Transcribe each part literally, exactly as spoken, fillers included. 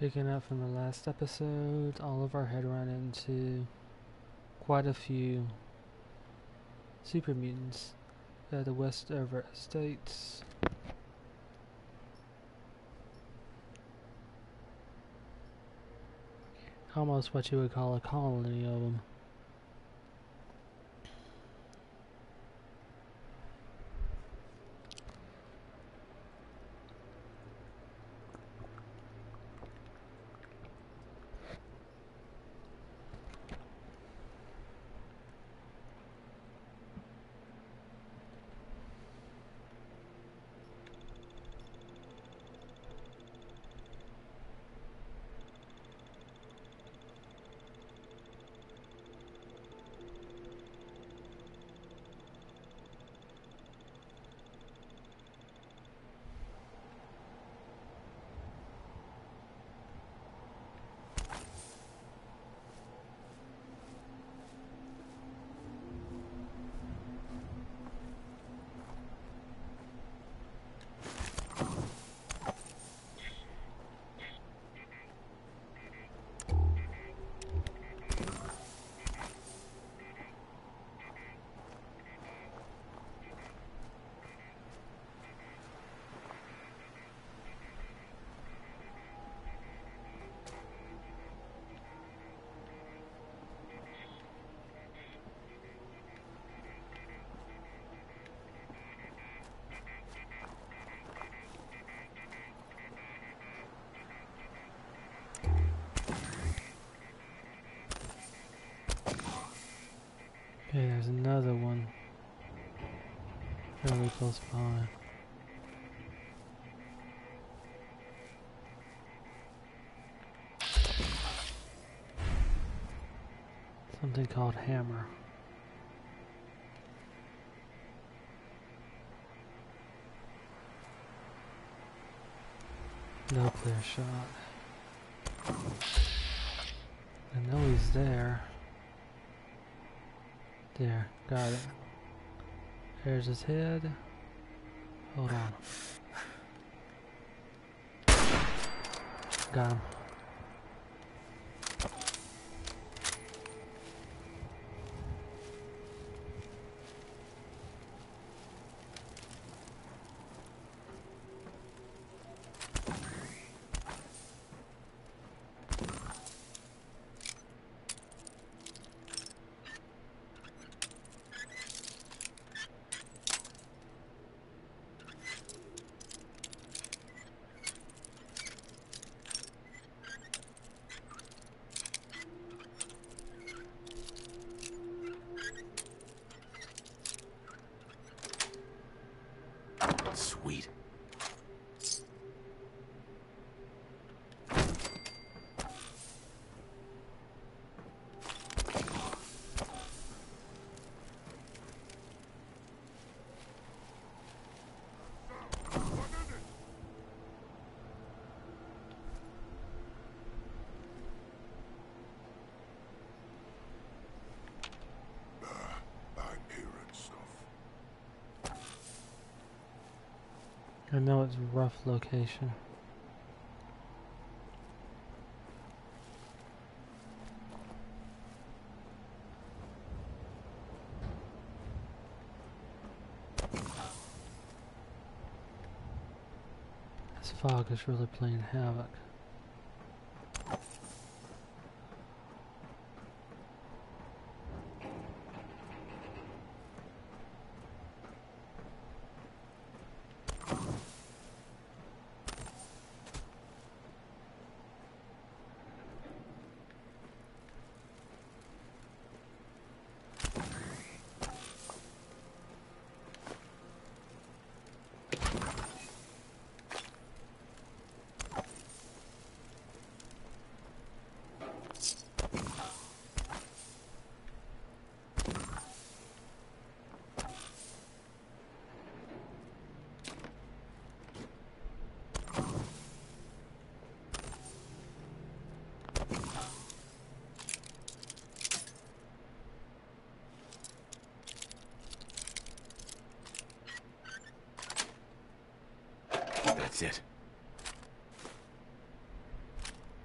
Picking up from the last episode, Oliver had run into quite a few Sueprmutants at the West Everett Estates. Almost what you would call a colony of them. Okay, there's another one fairly close by. Something called hammer. No clear shot. I know he's there. There, got it. There's his head. Hold on. Got him. Sweet. I know it's a rough location. This fog is really playing havoc. That's it.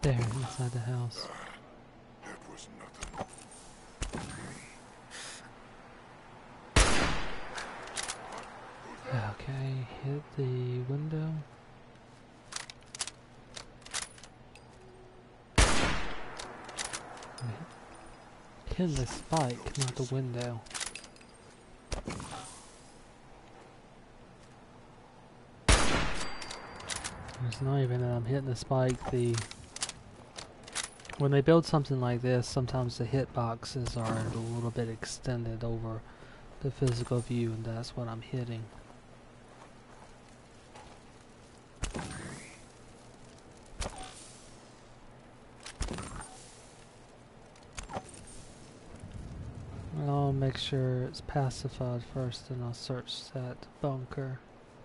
There, inside the house. That was nothing. Okay, hit the window. Hit the spike, not the window. It's not even that I'm hitting the spike. The when they build something like this, sometimes the hitboxes are a little bit extended over the physical view, and that's what I'm hitting. I'll make sure it's pacified first, and I'll search that bunker.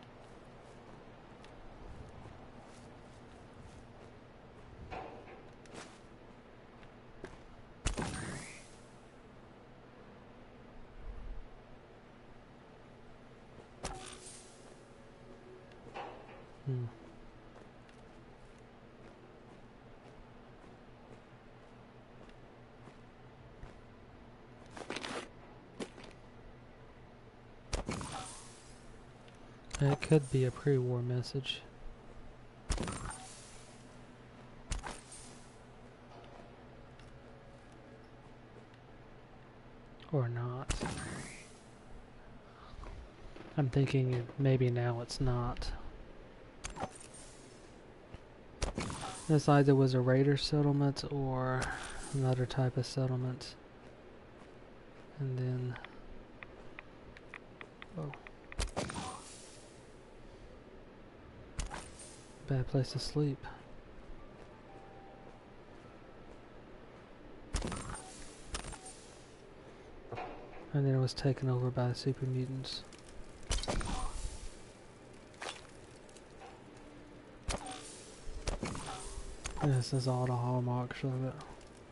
Hmm. It could be a pre-war message. Or not. I'm thinking maybe now it's not. This either was a raider settlement or another type of settlement. And then... oh. Bad place to sleep. And then it was taken over by the Sueprmutants. This is all the hallmarks of it.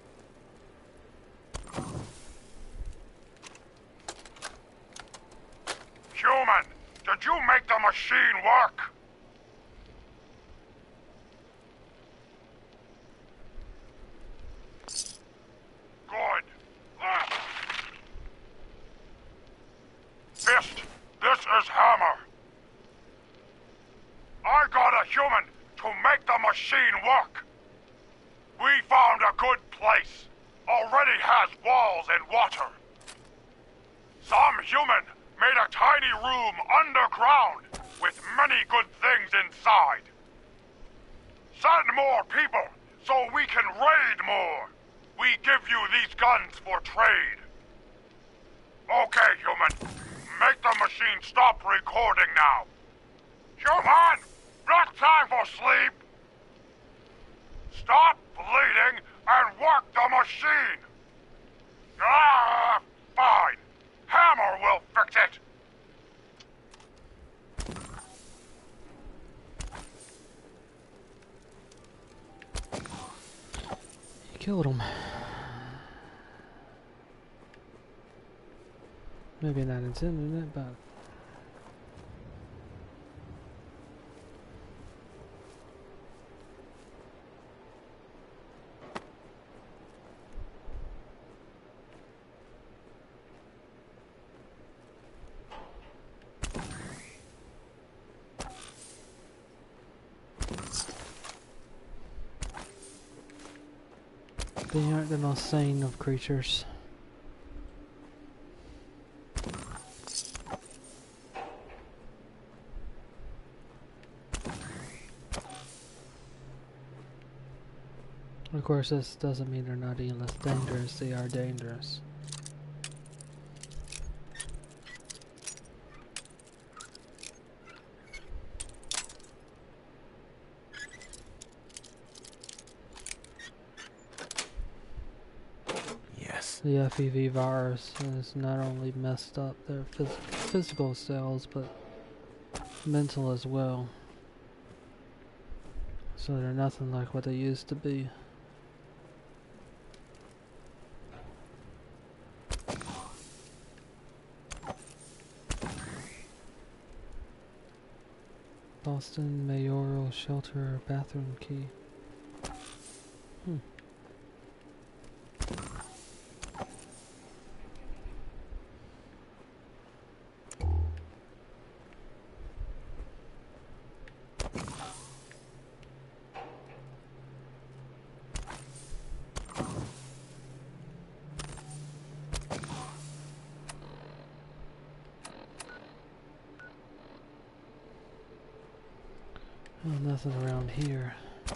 Human, did you make the machine work? Good. Ah. Fist, this is Hammer. I got a human to make the machine work. We found a good place. Already has walls and water. Some human made a tiny room underground with many good things inside. Send more people so we can raid more. We give you these guns for trade. Okay, human. Make the machine stop recording now. Human! Not time for sleep! Stop bleeding and work the machine! Ah, fine. Hammer will fix it. You killed him. Maybe not intending it, but... they aren't the most sane of creatures. Of course, this doesn't mean they're not any less dangerous. They are dangerous. Yes. The F E V virus has not only messed up their phys physical cells, but mental as well. So they're nothing like what they used to be. Boston mayoral shelter bathroom key. Hmm. Oh, nothing around here.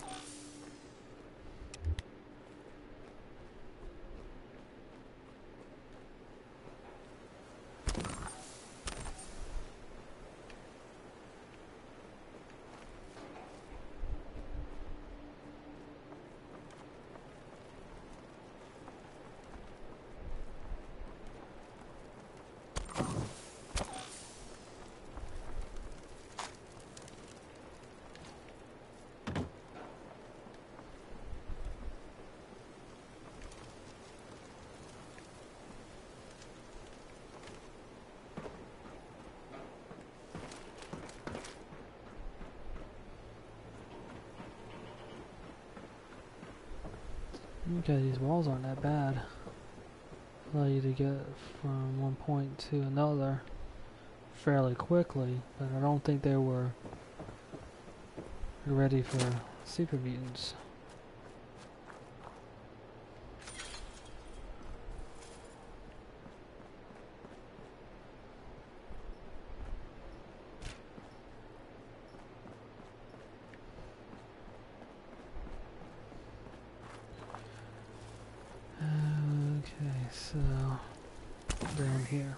Okay, these walls aren't that bad. Allow you to get from one point to another fairly quickly, but I don't think they were ready for Sueprmutants. Okay, so down here.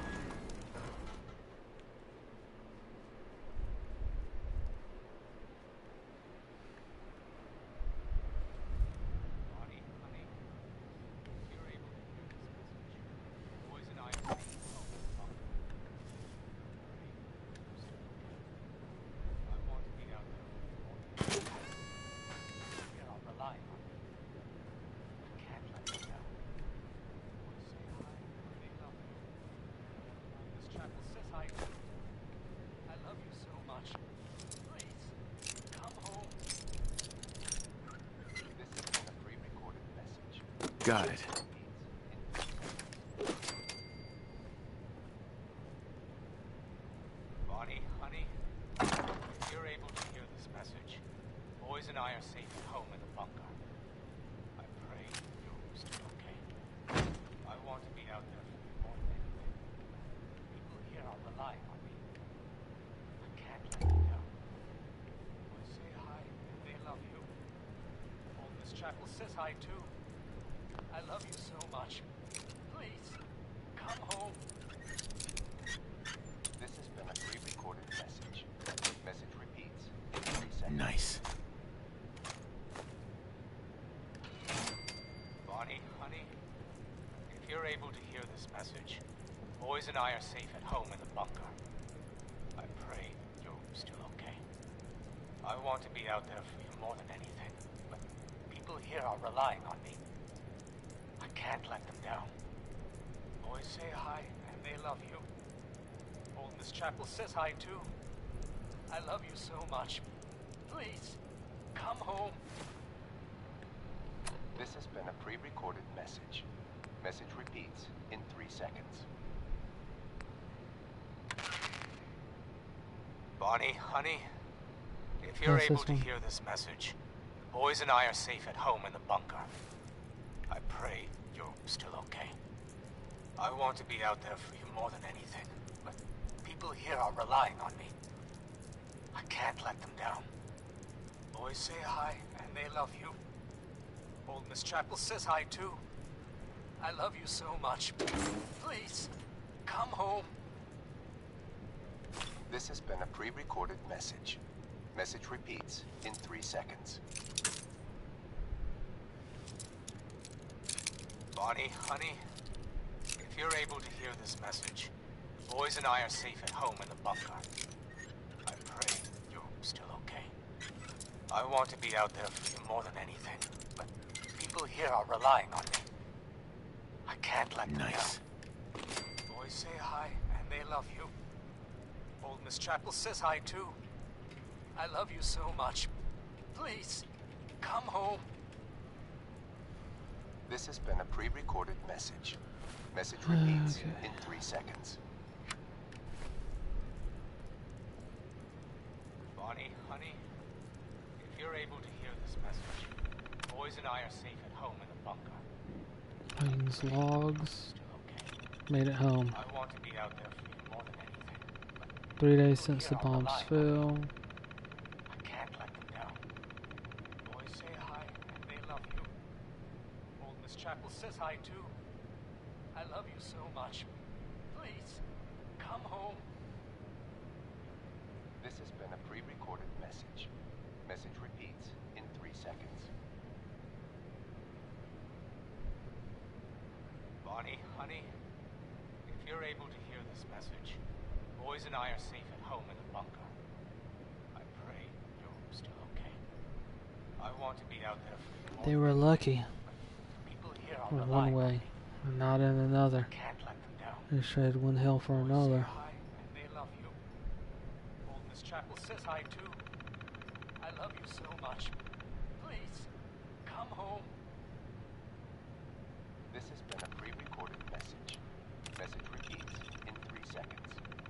Got it. Bonnie, honey, if you're able to hear this message, boys and I are safe at home in the bunker. I pray you're still okay. I want to be out there for you more than anything. People here are relying on me. I can't let them down. Boys say hi, and they love you. Old Miss Chapel says hi too. I love you so much. Please, come home. This has been a pre-recorded message. Message repeats in three seconds. Nice. Bonnie, honey, if you're able to hear this message, boys and I are safe at home in the bunker. I pray you're still okay. I want to be out there for you more than anything, but people here are relying on me. I can't let them down. Boys say hi, and they love you. Old Miss Chapel says hi too. I love you so much. Please, come home. This has been a pre-recorded message. Message repeats in three seconds. Bonnie, honey, if you're Yes, able this to one. hear this message, boys and I are safe at home in the bunker. I pray you're still okay. I want to be out there for you more than anything, but people here are relying on me. I can't let them down. Boys say hi, and they love you. Old Miss Chapel says hi too. I love you so much. Please, come home. This has been a pre-recorded message. Message repeats in three seconds. Bonnie, honey, if you're able to hear this message, boys and I are safe at home in the bunker. I pray you're still okay. I want to be out there for you more than anything, but people here are relying on me. I can't let them Nice. down. Boys say hi, and they love you. Old Miss Chapel says hi too. I love you so much. Please, come home. This has been a pre-recorded message. Message repeats Okay. in three seconds. Bonnie, honey, if you're able to hear this message, boys and I are safe at home in the bunker. Planes, logs. Still okay. Made it home. I want to be out there for you more than anything. Three days since the bombs fell. I can't let them down. Boys say hi, and they love you. Old Miss Chapel says hi too. I love you so much. Please, come home. This has been a pre-recorded message. Message repeats in three seconds. Bonnie, honey, if you're able to hear this message, boys and I are safe at home in the bunker. I pray you're still okay. I want to be out there for you. They were lucky. People here are In one relying on way, me. and not in another. Can't let them down. They traded one hell for Boys another. say hi, and they love you. Old Miss Chapel says hi too. I love you so much. Please, come home. This has been a pre-recorded message. Message repeats in three seconds.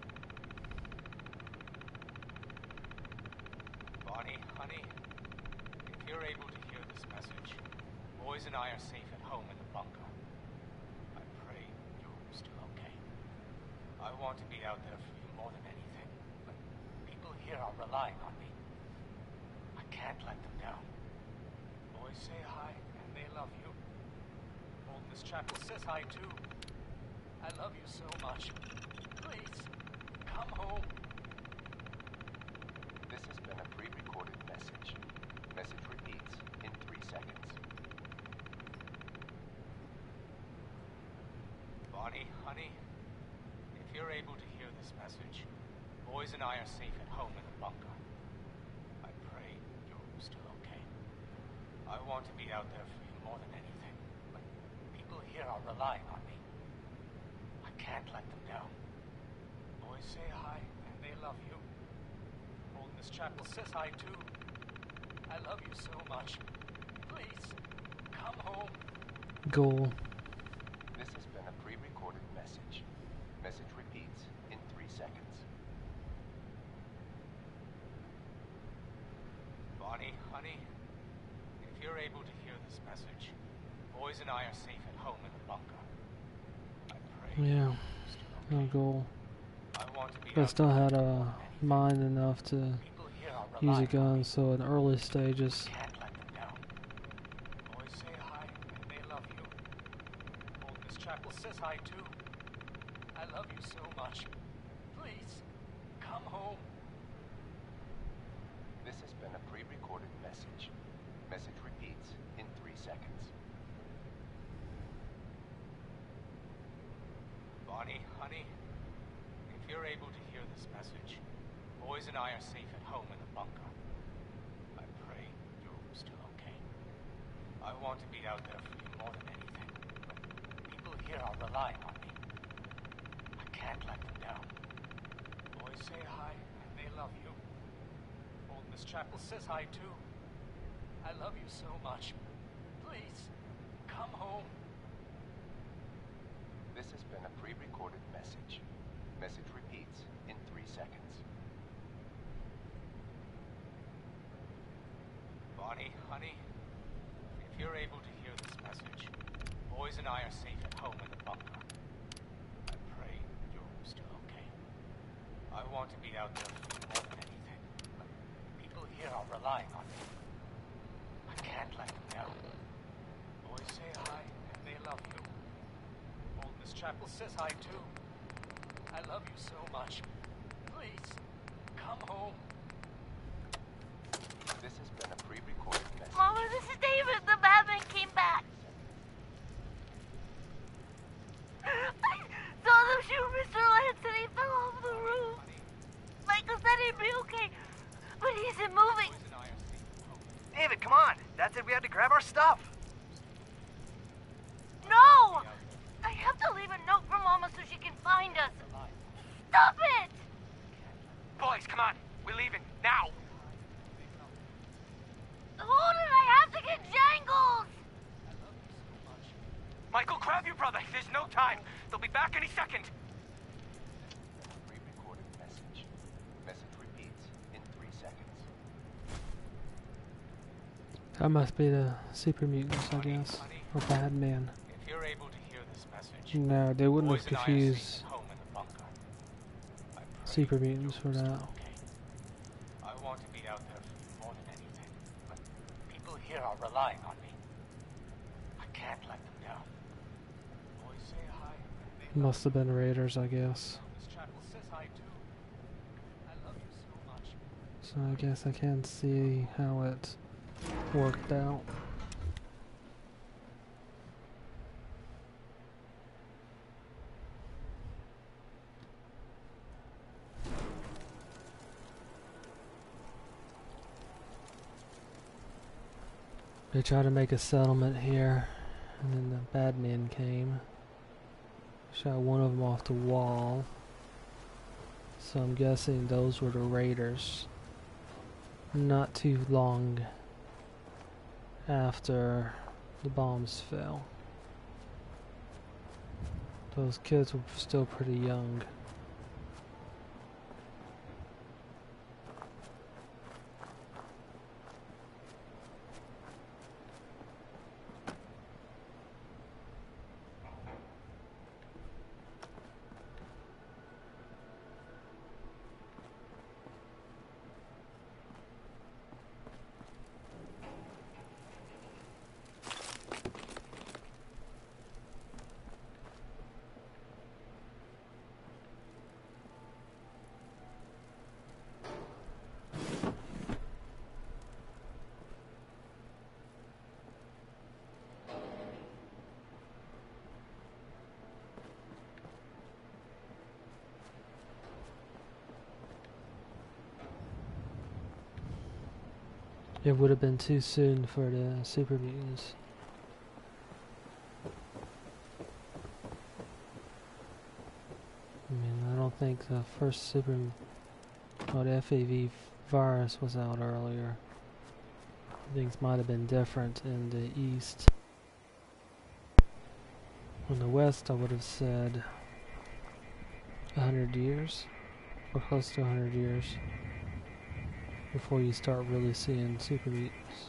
Bonnie, honey, if you're able to hear this message, boys and I are safe at home in the bunker. I pray you're still okay. I want to be out there for you more than anything, but people here are relying on me. I can't let them down. Boys say hi, and they love you. Old Miss Chapel says hi too. I love you so much. Please, come home. This has been a pre-recorded message. Message repeats in three seconds. Bonnie, honey, if you're able to hear this message, boys and I are safe at home in the bunker. I pray you're still okay. I want to be out there for you more than anything, but people here are relying on me. I can't let them down. Boys say hi, and they love you. Old Miss Chapel says hi too. I love you so much. Please, come home. Goal. This has been a pre-recorded message. Message repeats in three seconds. Bonnie, honey, if you're able to hear this message, boys and I are safe at home in the bunker. I pray Yeah. you're still No okay. goal. I want to be But out still there had for you a more than anything. mind enough to People here are use a relying on gun, me. so in early stages, Can't let them down. Boys say hi, and they love you. Old Miss Chapel says hi too. I love you so much. Please, come home. This has been a pre-recorded message. Message repeats in three seconds. Bonnie, honey, if you're able to hear this message, boys and I are safe at home in the bunker. I pray you're still okay. I want to be out there for you more than anything, but people here are relying on me. I can't let them down. Boys say hi, and they love you. Old Miss Chapel says hi too. I love you so much. Please, come home. This has been a pre-recorded message. Message repeats in three seconds. Bonnie, honey, if you're able to hear this message, boys and I are safe at home in the bunker. I pray you're still okay. I want to be out there for you more than anything, but people here are relying on me. I can't let them down. Boys say hi, and they love you. Old Miss Chapel says hi too. I love you so much. Please, come home. This has been a pre-recorded message. Mama, this is David. The Batman came back. I saw them shoot Mister Lance and he fell off the roof. Michael said he'd be okay, but he isn't moving. Boys and I are safe at home. David, come on. Dad said we had to grab our stuff. No! I have to leave a note for Mama so she can find us. Stop it! Boys, come on. We're leaving. Now. Hold it, I have to get Jangles! brother. There's no time. They'll be back any second. Pre-recorded message. Message repeats in three seconds. That must be the Sueprmutants, I guess. Or bad men. If you're able to hear this message, No, they wouldn't boys have and I are confused safe at home in the bunker. I pray Sueprmutants for you're still that. okay. I want to be out there for you more than anything, but people here are relying on me. I can't let them down. Boys say hi. They Must have been raiders, I guess. This chapel says hi too. I love you so much. So I guess I can see how it worked out. They tried to make a settlement here, and then the bad men came. Shot one of them off the wall. So I'm guessing those were the raiders. Not too long after the bombs fell. Those kids were still pretty young. It would have been too soon for the Sueprmutants. I mean, I don't think the first super, well, the F A V virus was out earlier. Things might have been different in the east. In the west, I would have said a hundred years, or close to a hundred years, before you start really seeing Sueprmutants.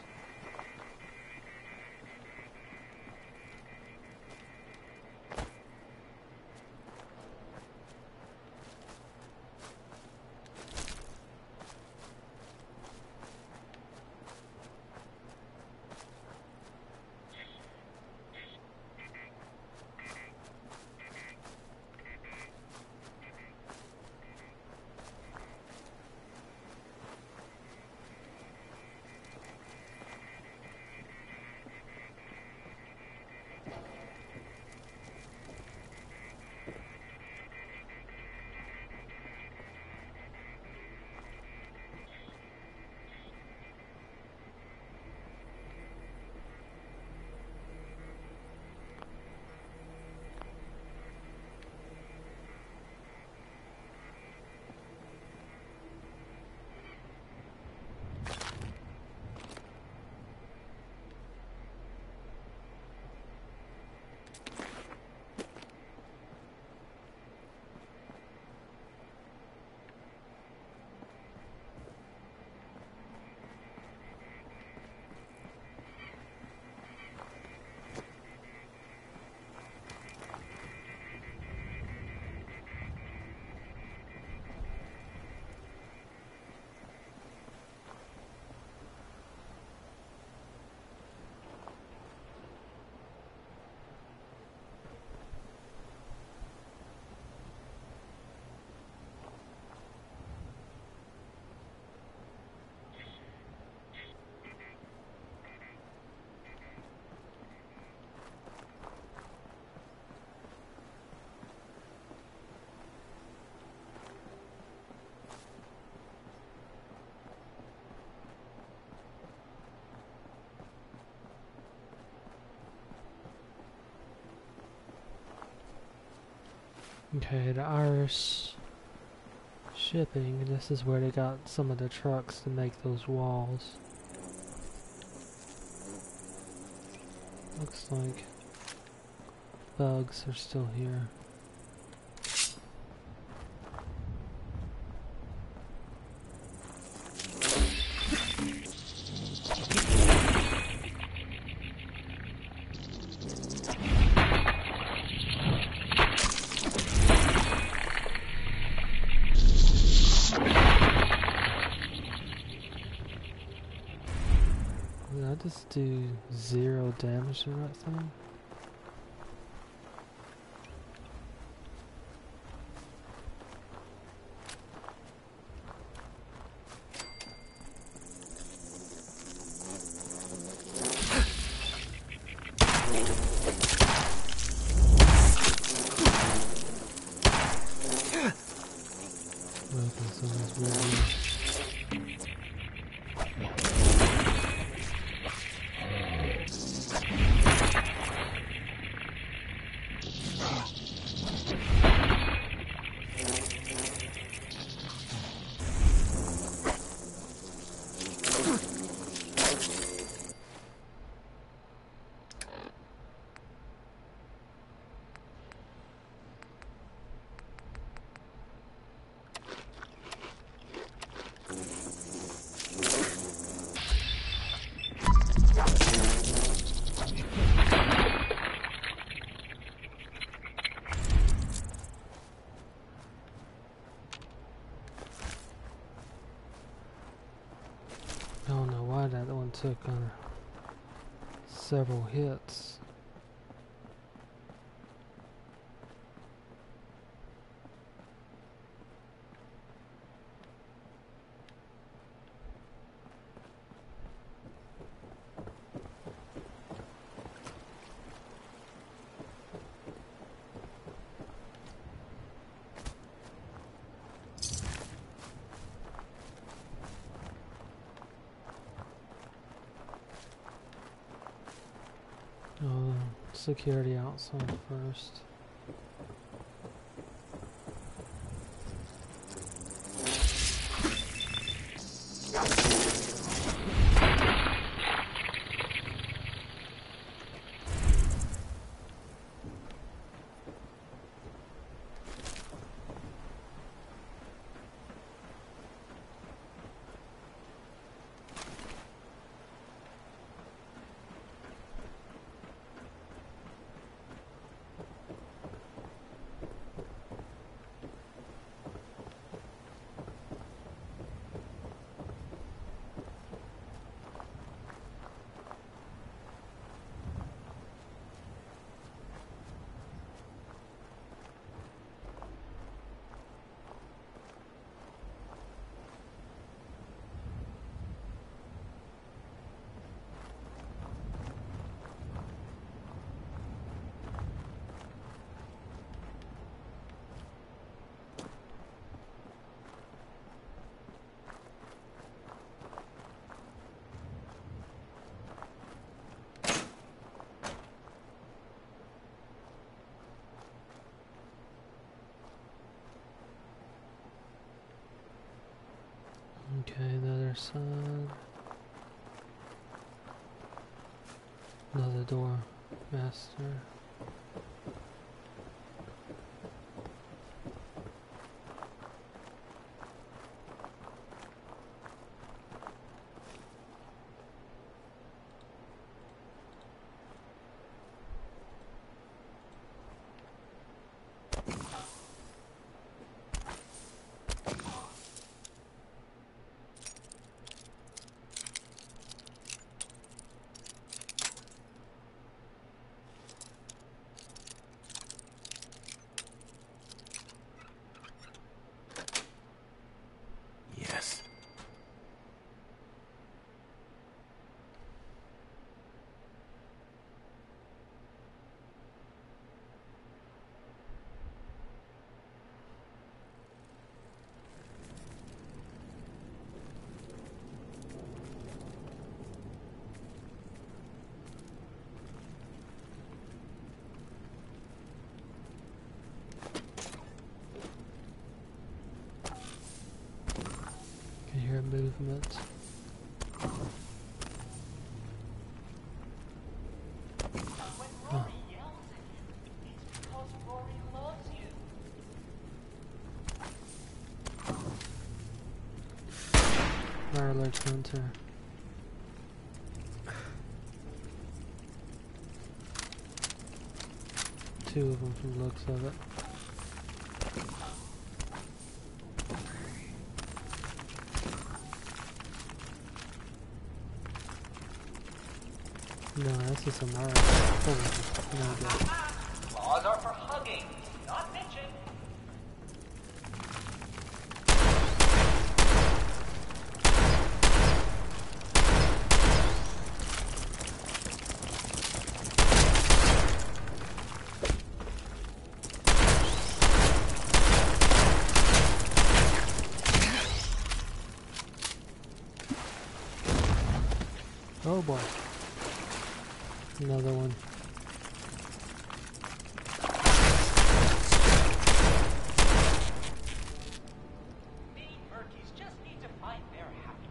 Okay, the Irish shipping, this is where they got some of the trucks to make those walls. Looks like bugs are still here. Did I just do zero damage to that thing? I don't know why that one took uh, several hits. Oh, security outside first. Okay, the other side. Another door, master. Yes. Can hear movement. Huh. Rory loves you. Mirelurk Hunter. Two of them from the looks of it. No, that's just a Mirelurk. Oh, no good. Claws are for hugging, not pinching. Oh boy. Another one. Me Murkies just need to find their happy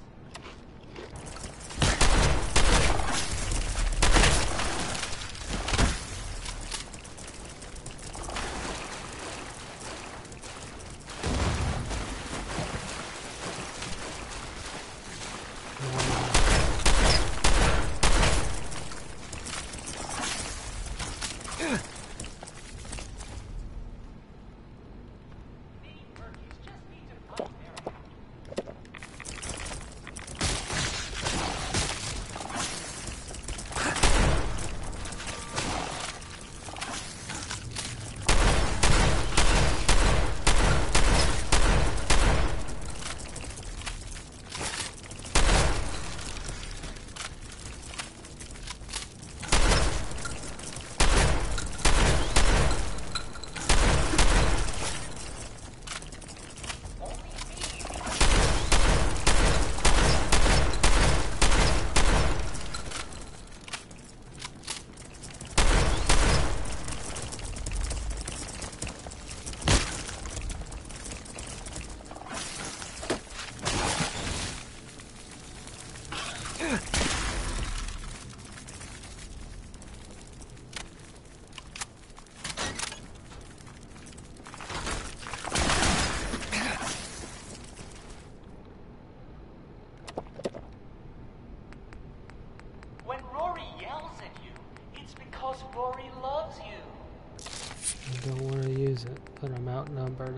When Rory yells at you, it's because Rory loves you. I don't want to use it, but I'm outnumbered.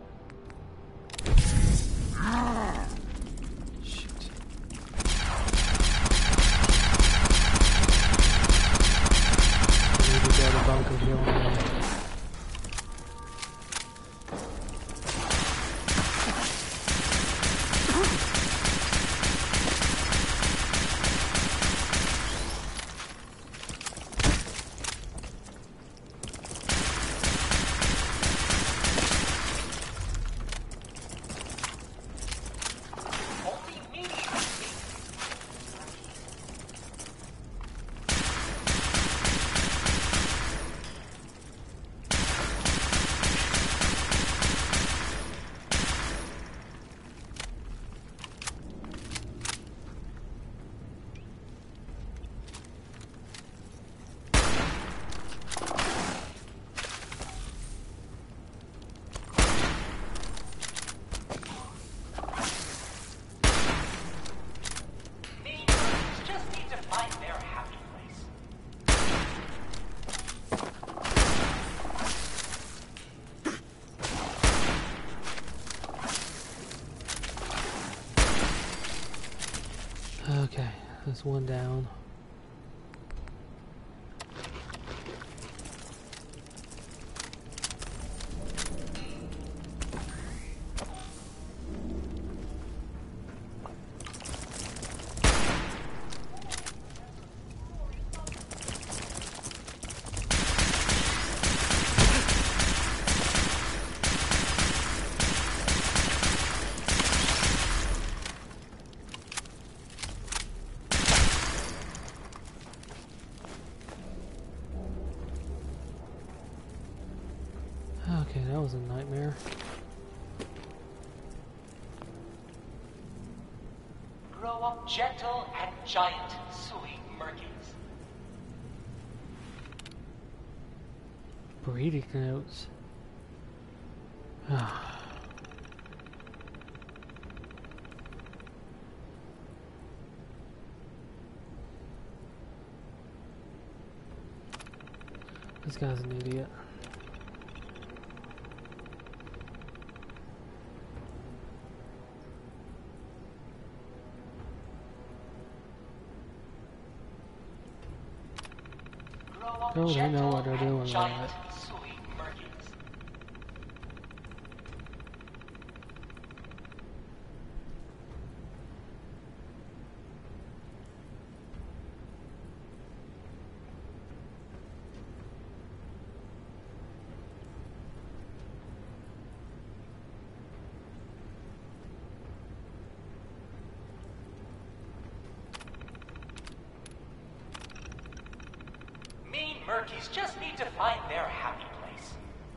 Shoot. I need to go to Bunker Hill now. Okay, that's one down. Okay, that was a nightmare. Grow up gentle and giant, sweet Murkies. breeding notes. This guy's an idiot. Oh, they know what they're doing with it. Murkies just need to find their happy place.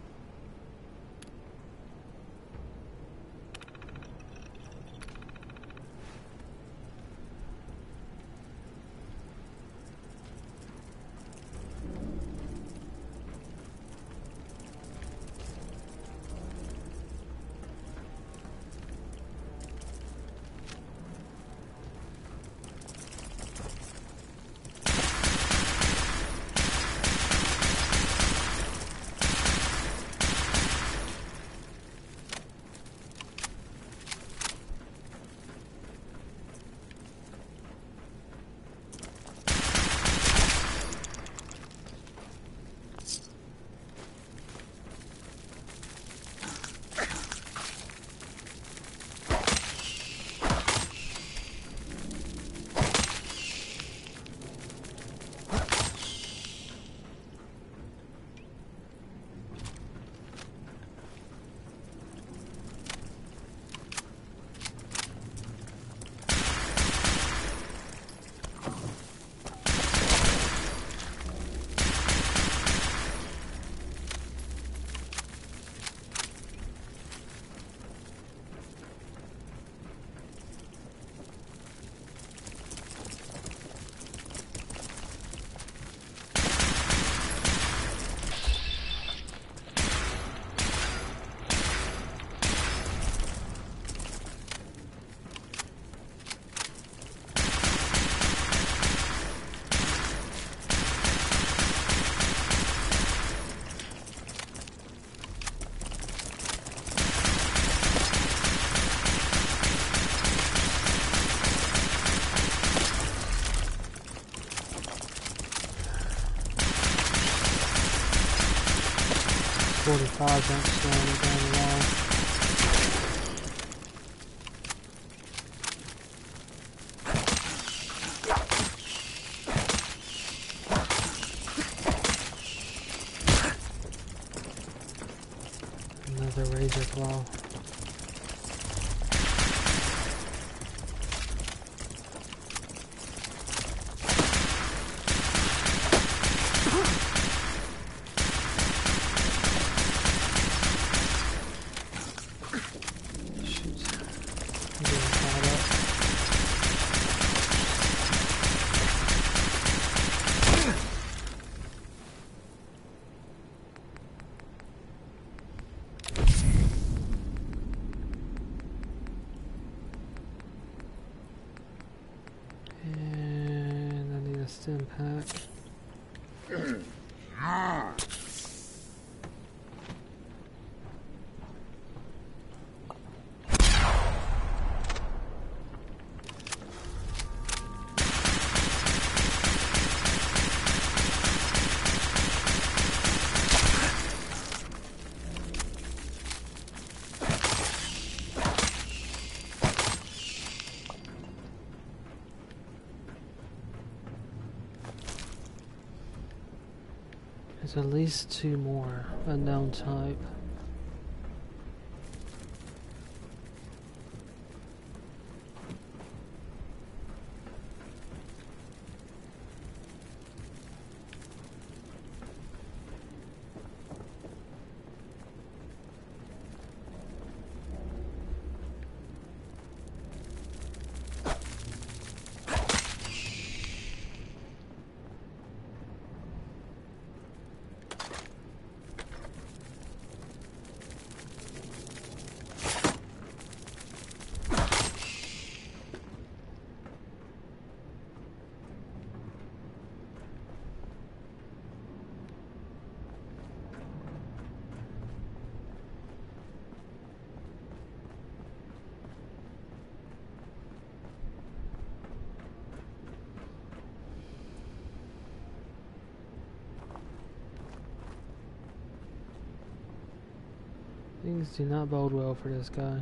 forty-five don't slow me down at all. Another razor claw. Stim pack. There's at least two more unknown type. Things do not bode well for this guy.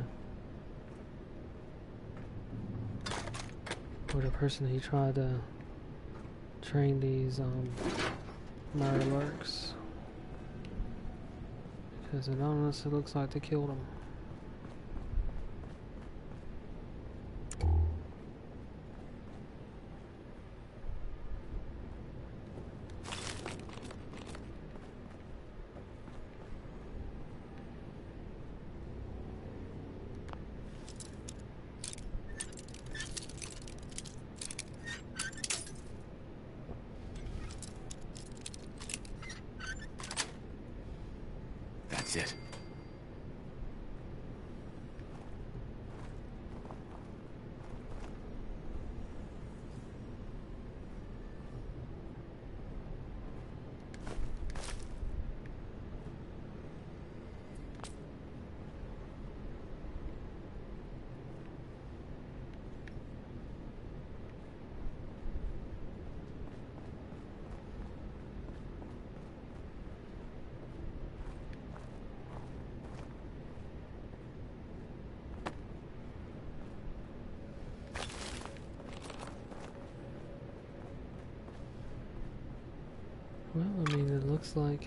Or the person he tried to train these um, Mirelurks. Because it honestly looks like they killed him. That's it. Well, I mean, it looks like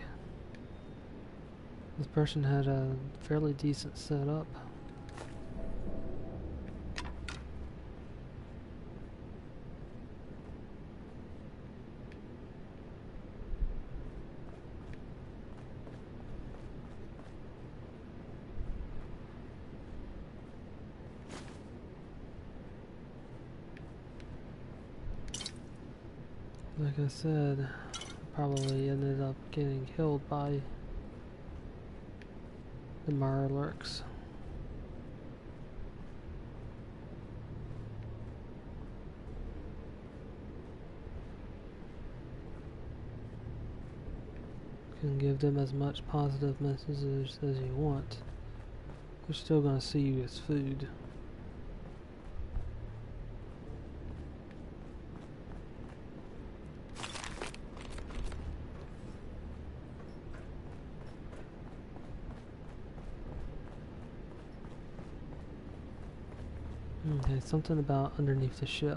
this person had a fairly decent setup. Like I said, probably ended up getting killed by the Mirelurks. Can give them as much positive messages as you want. They're still gonna see you as food. Okay, something about underneath the ship.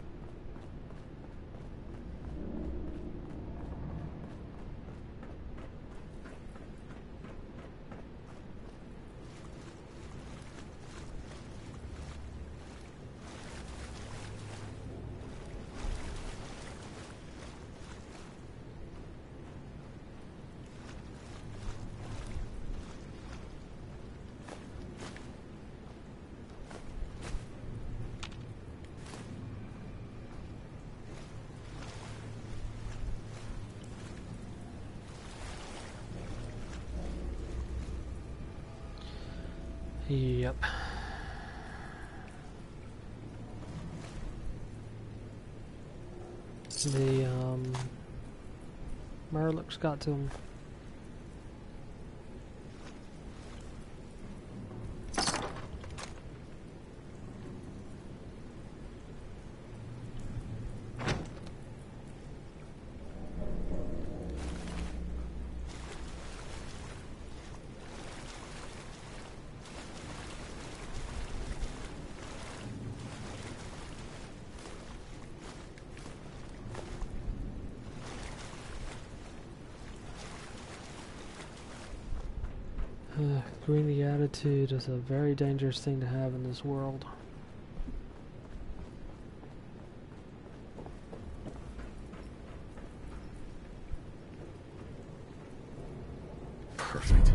Yep. The um, Mirelurks got to him. Uh, greedy attitude is a very dangerous thing to have in this world. Perfect.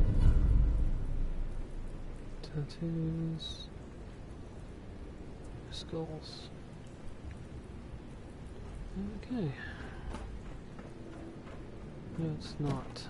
Tattoos. Skulls. Okay. No, it's not.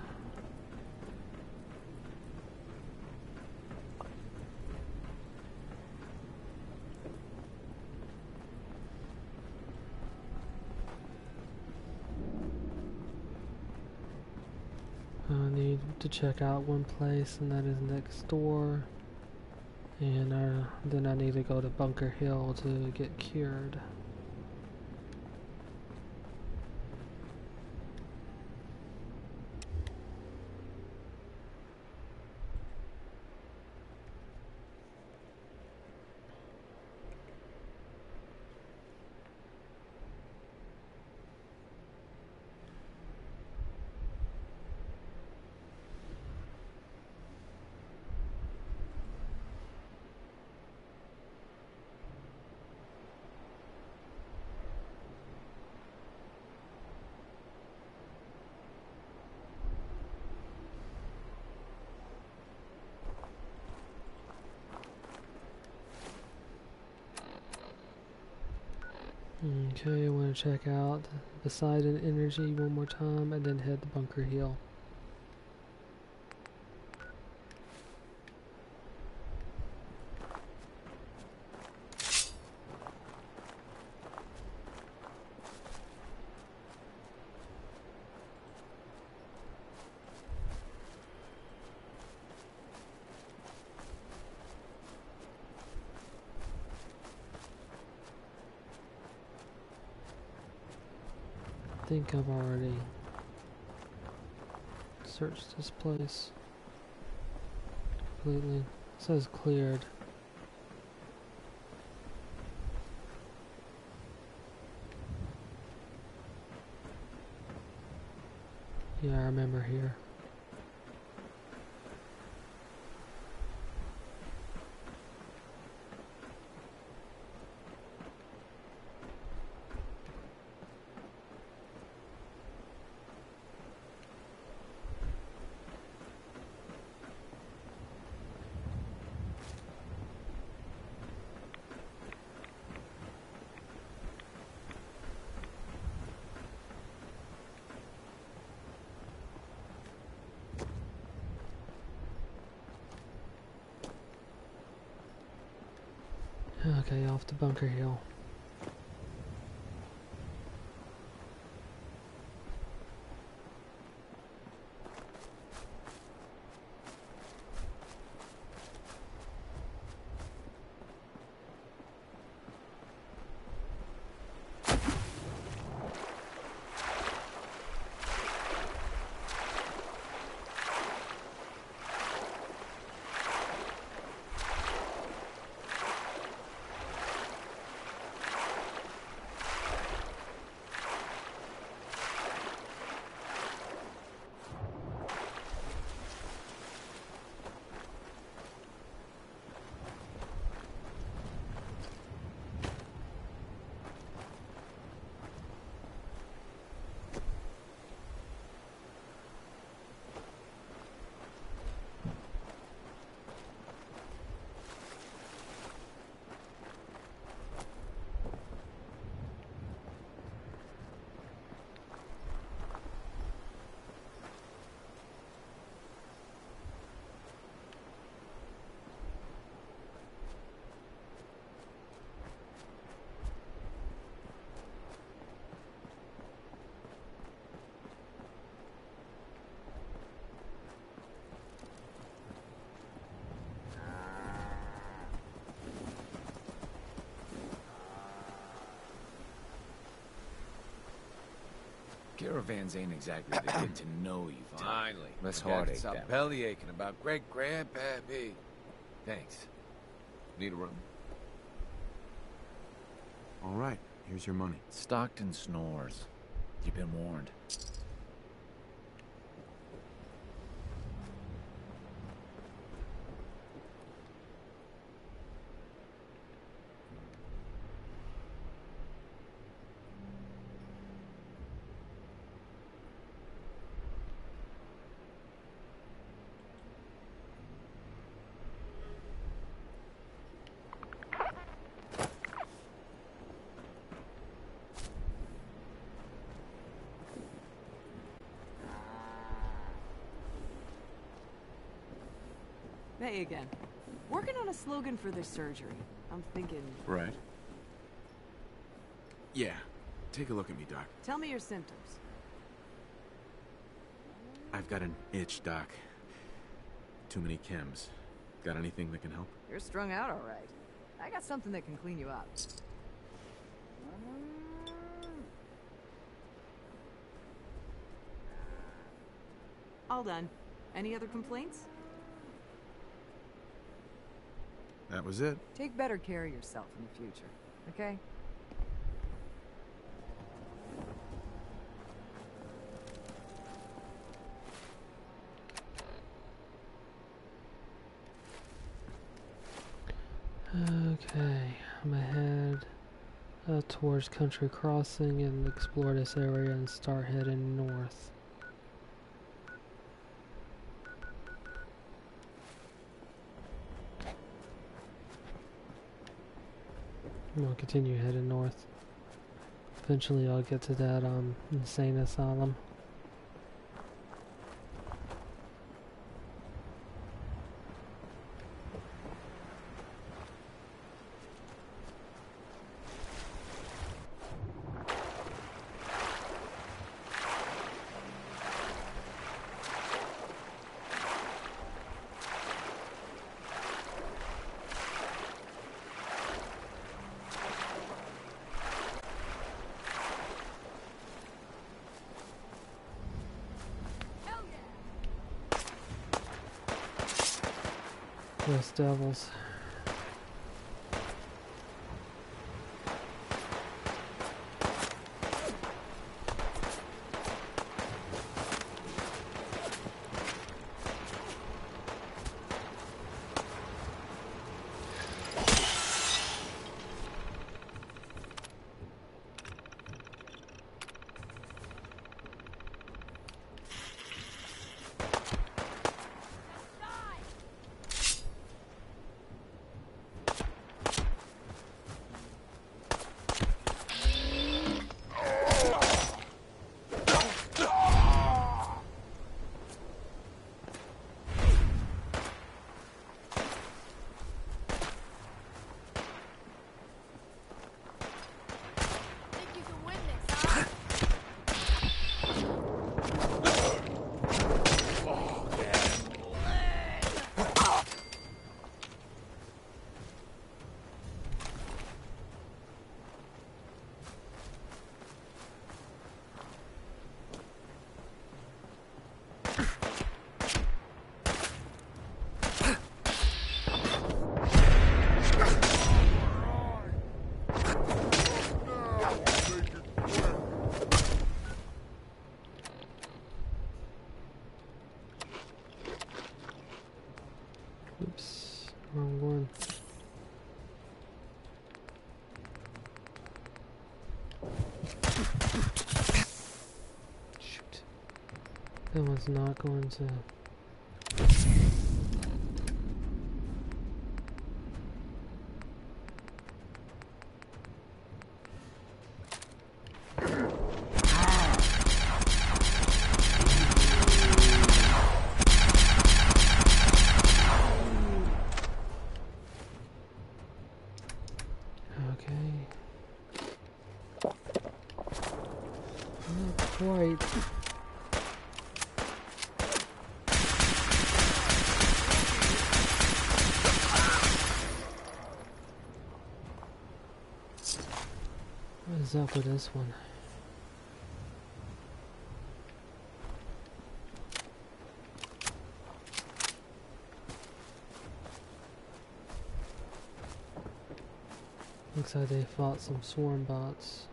I need to check out one place, and that is next door. And uh, then I need to go to Bunker Hill to get cured. Okay, I want to check out Poseidon Energy one more time and then head to Bunker Hill. I think I've already searched this place completely. It says cleared. Yeah, I remember here. Okay, off to Bunker Hill. Caravans ain't exactly the get to know you. Finally. Less I got heartache Stop that way. belly aching about great grandpappy. Thanks. Need a room? All right, here's your money. Stockton snores. You've been warned. Hey again. Working on a slogan for this surgery. I'm thinking... Right. Yeah. Take a look at me, Doc. Tell me your symptoms. I've got an itch, Doc. Too many chems. Got anything that can help? You're strung out all right. I got something that can clean you up. All done. Any other complaints? That was it. Take better care of yourself in the future, okay? Okay, I'm ahead uh, towards Country Crossing and explore this area and start heading north. I'm gonna continue heading north. Eventually I'll get to that um, insane asylum. Those devils. Oops, wrong one. Shoot. That one's not going to... Quite. What is up with this one? Looks like they fought some swarm bots.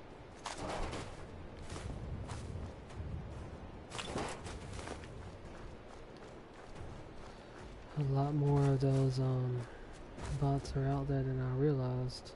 A lot more of those um, bots are out there than I realized.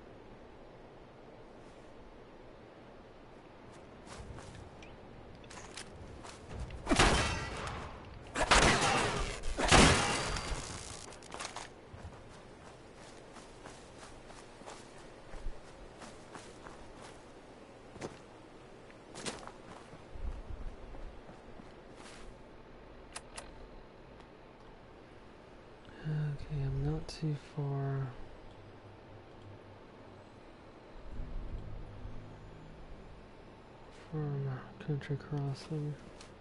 Okay, I'm not too far. From Country Crossing.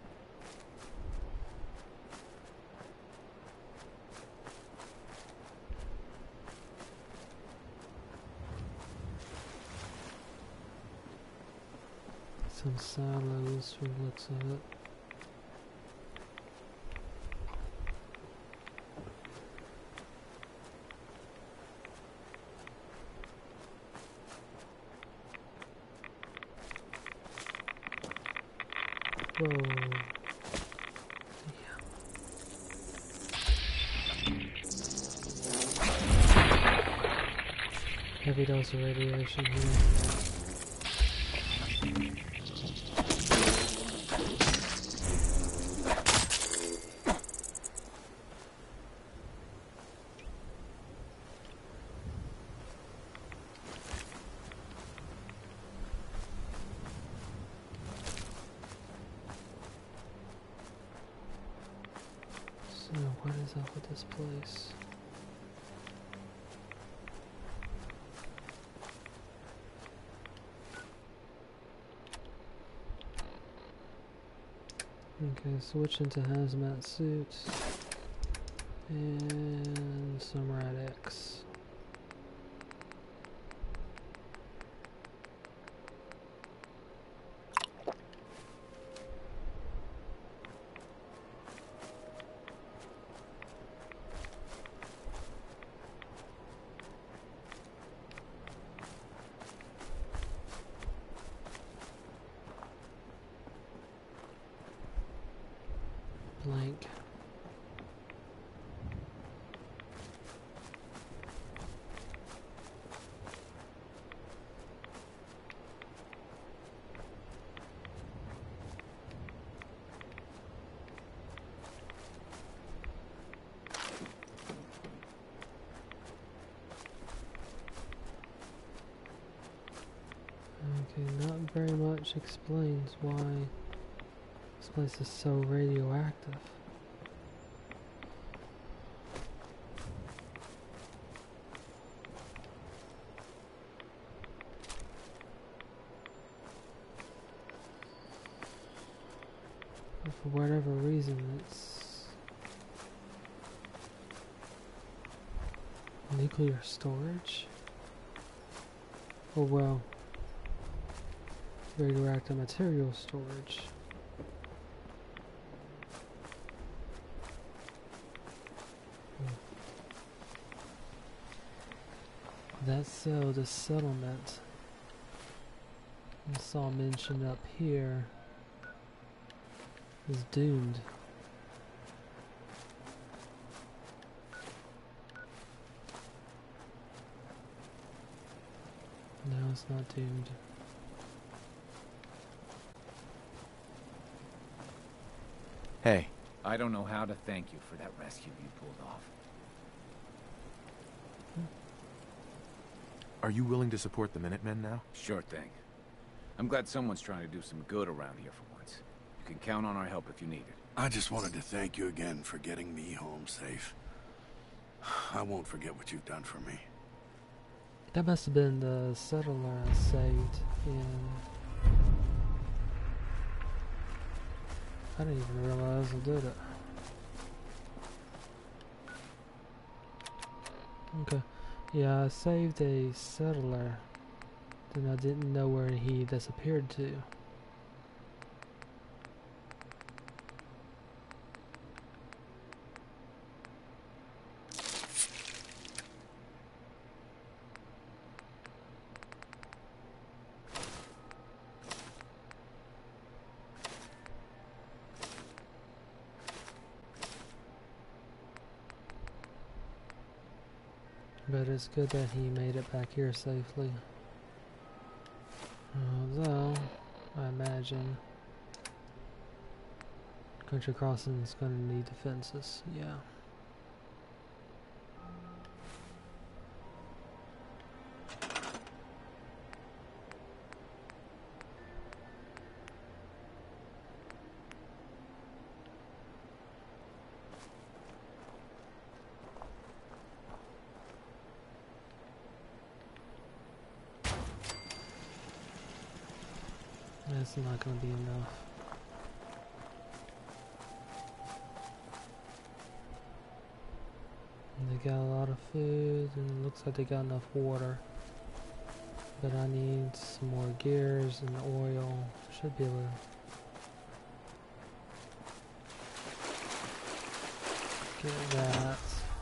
Some silos from the looks of it. Whoa. Yeah. Heavy dose of radiation here. Now, what is up with this place? Okay, switch into hazmat suits and some Rad-X. Blank. Okay, not very much explains why this place is so radioactive. But for whatever reason, it's nuclear storage? Oh well, radioactive material storage. That's so the settlement I saw mentioned up here is doomed. No, it's not doomed. Hey. I don't know how to thank you for that rescue you pulled off. Are you willing to support the Minutemen now? Sure thing. I'm glad someone's trying to do some good around here for once. You can count on our help if you need it. I just wanted to thank you again for getting me home safe. I won't forget what you've done for me. That must have been the settler I saved in... I didn't even realize I did it. Okay. Yeah, I saved a settler. Then I didn't know where he disappeared to. But it's good that he made it back here safely. Although, I imagine Country Crossing is going to need defenses, yeah. That's not going to be enough. And they got a lot of food, and it looks like they got enough water. But I need some more gears and oil. Should be able to get that.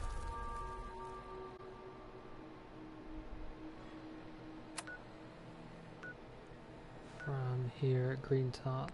From here at Green Top.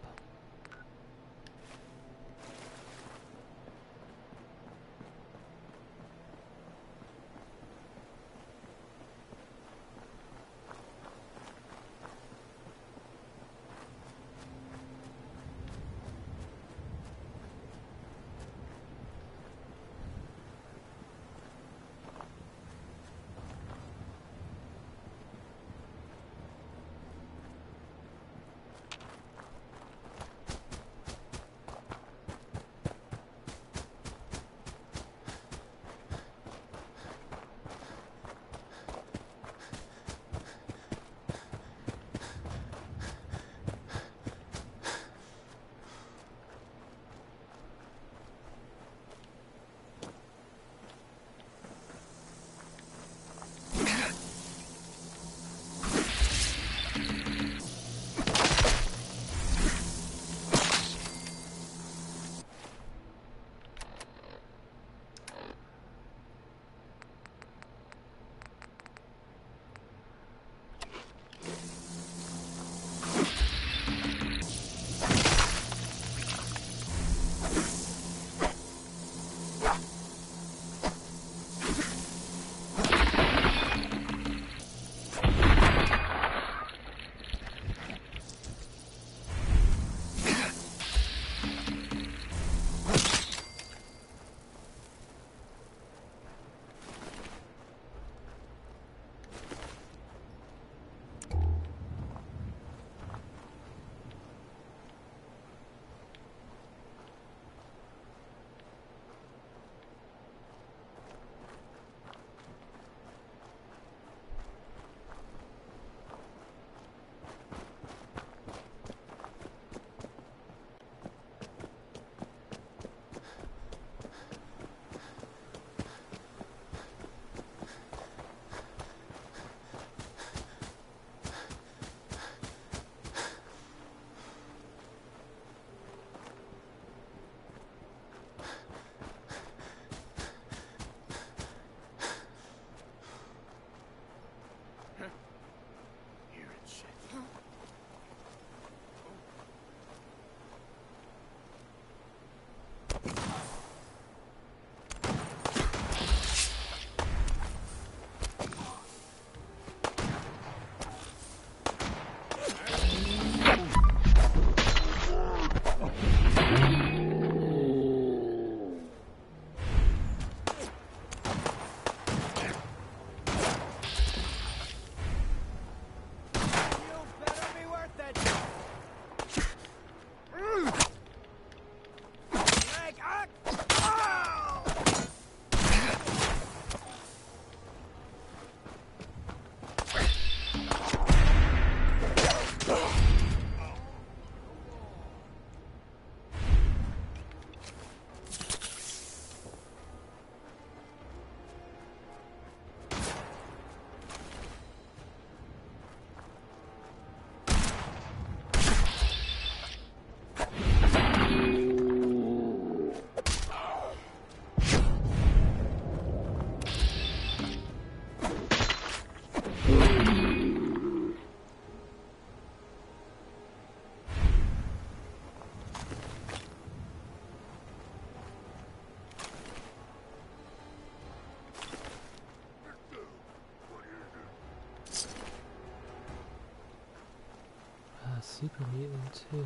Sueprmutant too.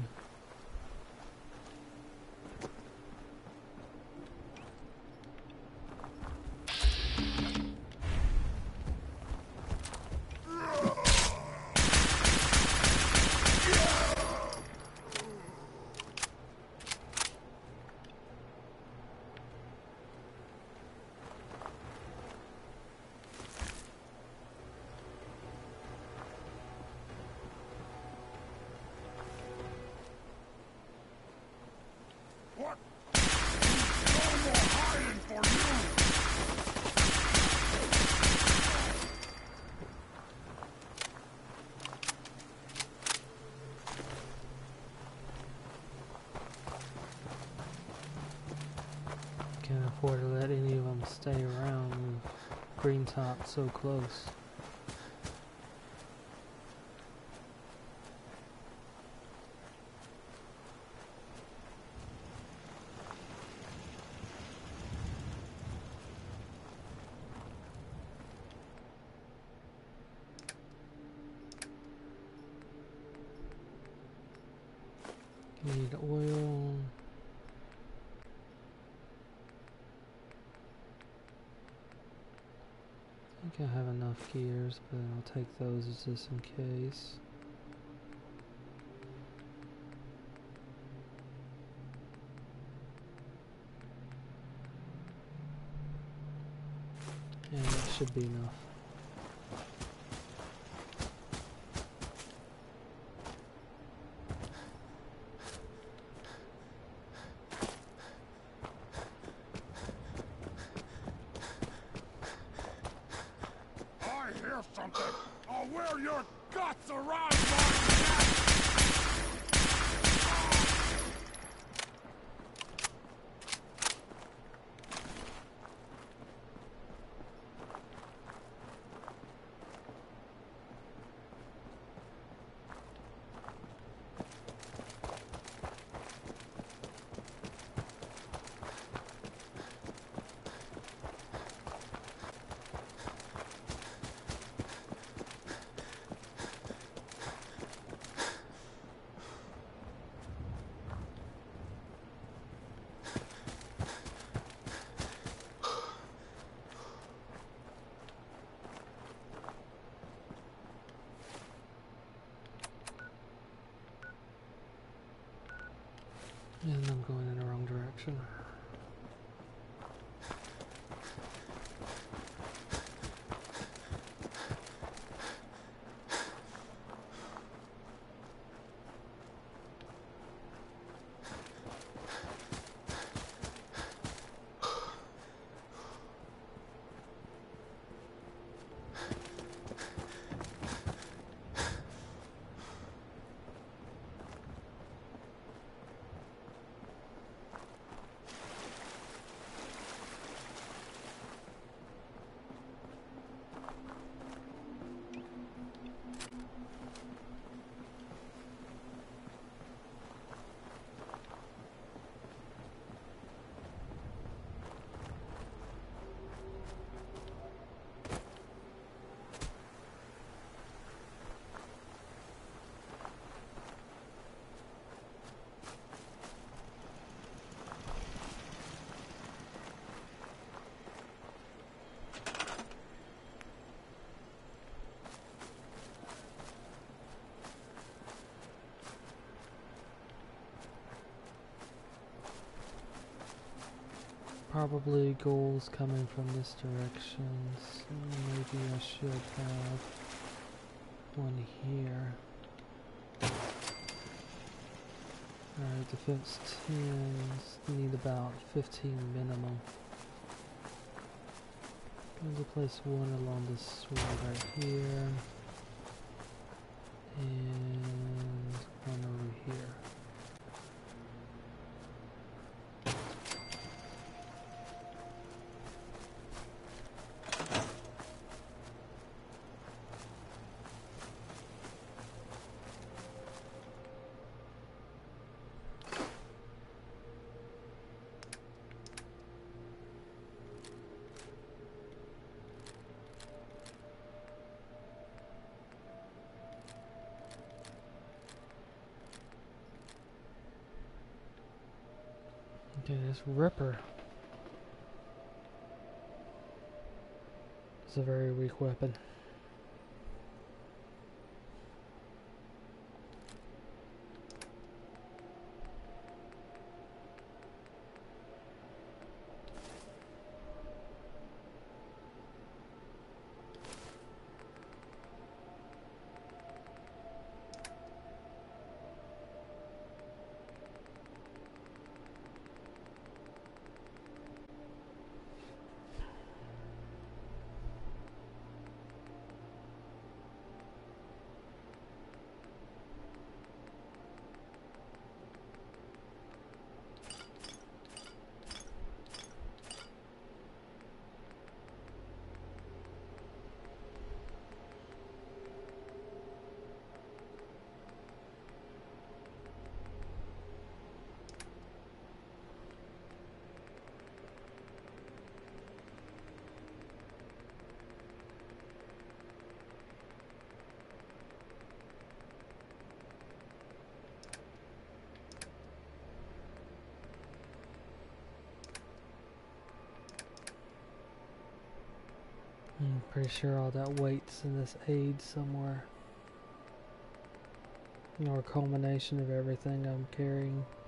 What? No more hiding for you! Can't afford to let any of them stay around with Green Top so close. Need oil. I think I have enough gears, but I'll take those just in case. And that should be enough. I hear something! I'll wear your guts around my neck! And I'm going in the wrong direction. Probably goals coming from this direction, so maybe I should have one here. Alright, defense tens need about fifteen minimum. I'm going to place one along this road right here, and one over here. Dude, this Ripper is a very weak weapon. I'm pretty sure all that weight's in this aid somewhere. Or a culmination of everything I'm carrying.